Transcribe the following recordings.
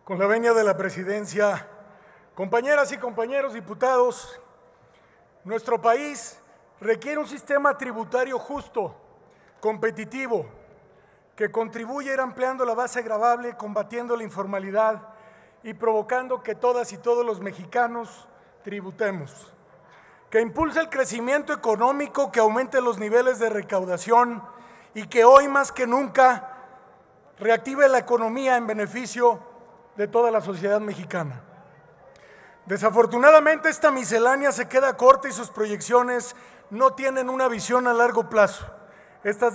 Con la venia de la presidencia, compañeras y compañeros diputados, nuestro país requiere un sistema tributario justo, competitivo, que contribuya a ir ampliando la base gravable, combatiendo la informalidad y provocando que todas y todos los mexicanos tributemos, que impulse el crecimiento económico, que aumente los niveles de recaudación y que hoy más que nunca reactive la economía en beneficio de toda la sociedad mexicana. Desafortunadamente, esta miscelánea se queda corta y sus proyecciones no tienen una visión a largo plazo. Estas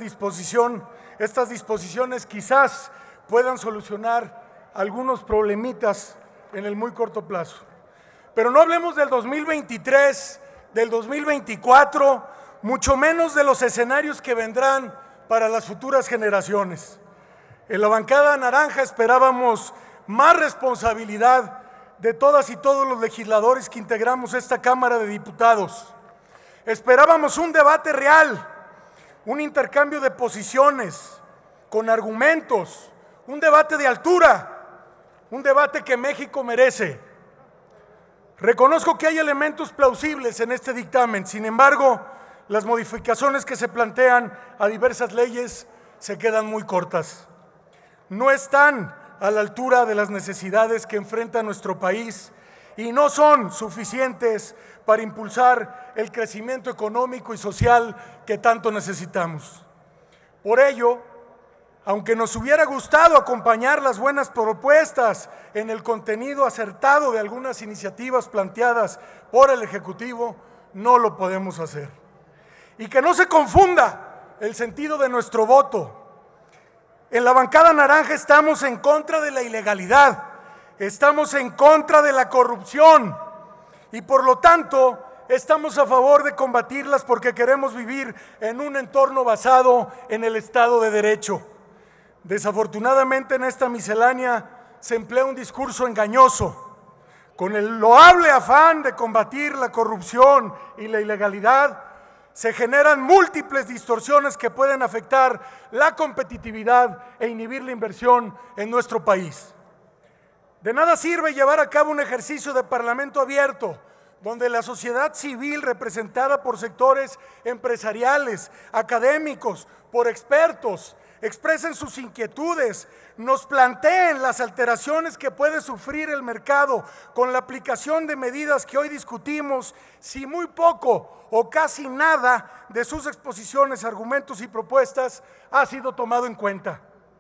disposiciones quizás puedan solucionar algunos problemitas en el muy corto plazo. Pero no hablemos del 2023, del 2024, mucho menos de los escenarios que vendrán para las futuras generaciones. En la bancada naranja esperábamos más responsabilidad de todas y todos los legisladores que integramos esta Cámara de Diputados. Esperábamos un debate real, un intercambio de posiciones, con argumentos, un debate de altura, un debate que México merece. Reconozco que hay elementos plausibles en este dictamen, sin embargo, las modificaciones que se plantean a diversas leyes se quedan muy cortas. No están a la altura de las necesidades que enfrenta nuestro país y no son suficientes para impulsar el crecimiento económico y social que tanto necesitamos. Por ello, aunque nos hubiera gustado acompañar las buenas propuestas en el contenido acertado de algunas iniciativas planteadas por el Ejecutivo, no lo podemos hacer. Y que no se confunda el sentido de nuestro voto. En la bancada naranja estamos en contra de la ilegalidad, estamos en contra de la corrupción y por lo tanto estamos a favor de combatirlas porque queremos vivir en un entorno basado en el Estado de Derecho. Desafortunadamente en esta miscelánea se emplea un discurso engañoso, con el loable afán de combatir la corrupción y la ilegalidad. Se generan múltiples distorsiones que pueden afectar la competitividad e inhibir la inversión en nuestro país. De nada sirve llevar a cabo un ejercicio de parlamento abierto, donde la sociedad civil representada por sectores empresariales, académicos, por expertos, expresen sus inquietudes, nos planteen las alteraciones que puede sufrir el mercado con la aplicación de medidas que hoy discutimos, si muy poco o casi nada de sus exposiciones, argumentos y propuestas ha sido tomado en cuenta.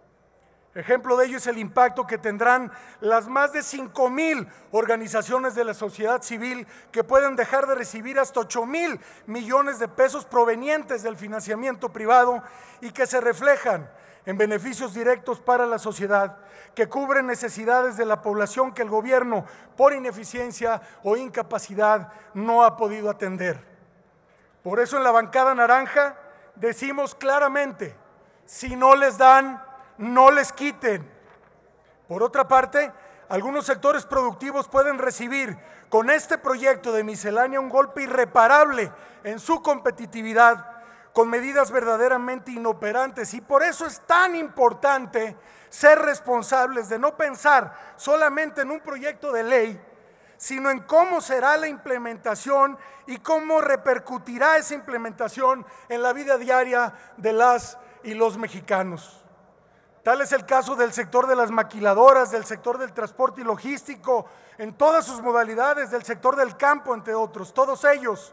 Ejemplo de ello es el impacto que tendrán las más de 5,000 organizaciones de la sociedad civil que pueden dejar de recibir hasta 8,000 millones de pesos provenientes del financiamiento privado y que se reflejan en beneficios directos para la sociedad, que cubren necesidades de la población que el gobierno, por ineficiencia o incapacidad, no ha podido atender. Por eso en la bancada naranja decimos claramente, si no les dan, no les quiten. Por otra parte, algunos sectores productivos pueden recibir con este proyecto de miscelánea un golpe irreparable en su competitividad con medidas verdaderamente inoperantes y por eso es tan importante ser responsables de no pensar solamente en un proyecto de ley, sino en cómo será la implementación y cómo repercutirá esa implementación en la vida diaria de las y los mexicanos. Tal es el caso del sector de las maquiladoras, del sector del transporte y logístico, en todas sus modalidades, del sector del campo, entre otros. Todos ellos,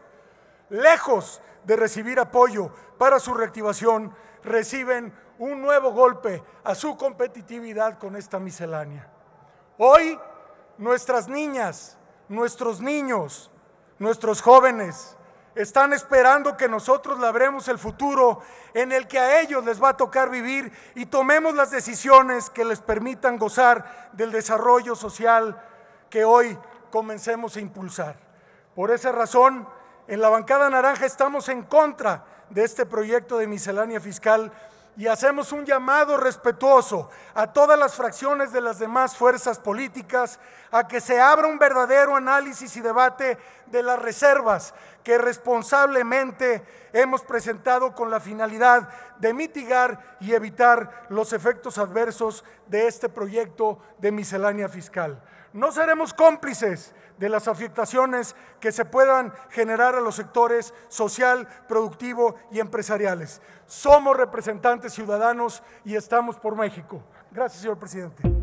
lejos de recibir apoyo para su reactivación, reciben un nuevo golpe a su competitividad con esta miscelánea. Hoy, nuestras niñas, nuestros niños, nuestros jóvenes están esperando que nosotros labremos el futuro en el que a ellos les va a tocar vivir y tomemos las decisiones que les permitan gozar del desarrollo social que hoy comencemos a impulsar. Por esa razón, en la bancada naranja estamos en contra de este proyecto de miscelánea fiscal y hacemos un llamado respetuoso a todas las fracciones de las demás fuerzas políticas a que se abra un verdadero análisis y debate de las reservas que responsablemente hemos presentado con la finalidad de mitigar y evitar los efectos adversos de este proyecto de miscelánea fiscal. No seremos cómplices de las afectaciones que se puedan generar a los sectores social, productivo y empresariales. Somos representantes ciudadanos y estamos por México. Gracias, señor presidente.